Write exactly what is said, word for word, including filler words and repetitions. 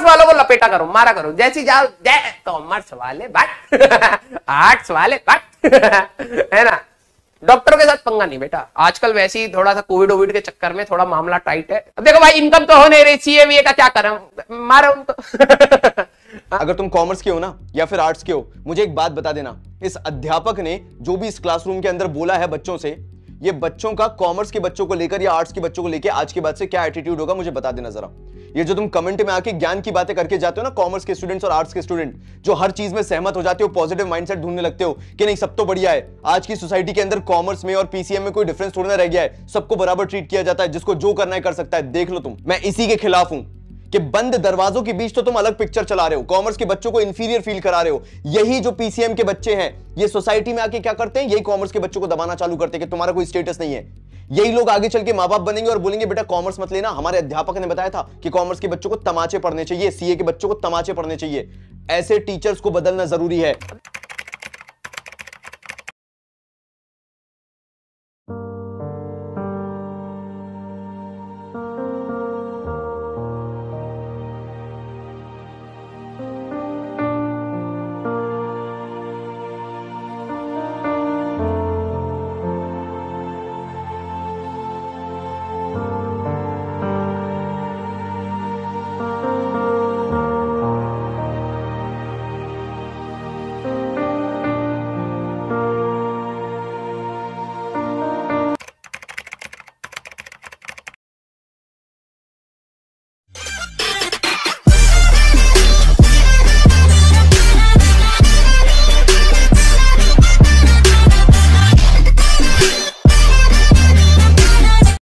वालों को लपेटा करो, मारा करो, जैसी जाओ जय कॉमर्स वाले बात आर्ट्स वाले बात है ना। डॉक्टरों के साथ पंगा नहीं बेटा, आजकल वैसे ही थोड़ा सा कोविड ओविड के चक्कर में थोड़ा मामला टाइट है। अब देखो भाई इनकम तो हो नहीं रही, सीए वीए का क्या करें, मारो उनको। अगर तुम कॉमर्स के हो ना या फिर आर्ट्स के हो, मुझे एक बात बता देना, इस अध्यापक ने जो भी इस क्लासरूम के अंदर बोला है बच्चों से, ये बच्चों का कॉमर्स के बच्चों को लेकर या आर्ट्स के बच्चों को लेकर आज के बाद से क्या एटीट्यूड होगा मुझे बता देना जरा। ये जो तुम कमेंट में आके ज्ञान की बातें करके जाते हो ना, कॉमर्स के स्टूडेंट्स और आर्ट्स के स्टूडेंट जो हर चीज में सहमत हो जाते हो, पॉजिटिव माइंडसेट ढूंढने लगते हो कि नहीं सब तो बढ़िया है, आज की सोसाइटी के अंदर कॉमर्स में और पीसीएम में कोई डिफरेंस थोड़ा ना रह गया है, सबको बराबर ट्रीट किया जाता है, जिसको जो करना है कर सकता है। देख लो तुम, मैं इसी के खिलाफ हूं कि बंद दरवाजों के बीच तो तुम अलग पिक्चर चला रहे हो, कॉमर्स के बच्चों को इंफीरियर फील करा रहे हो। यही जो पीसीएम के बच्चे हैं ये सोसाइटी में आके क्या करते हैं, यही कॉमर्स के बच्चों को दबाना चालू करते हैं कि तुम्हारा कोई स्टेटस नहीं है। यही लोग आगे चल के मां बाप बनेंगे और बोलेंगे बेटा कॉमर्स मत लेना, हमारे अध्यापक ने बताया था कि कॉमर्स के बच्चों को तमाचे पढ़ने चाहिए, सीए के बच्चों को तमाचे पढ़ने चाहिए। ऐसे टीचर्स को बदलना जरूरी है।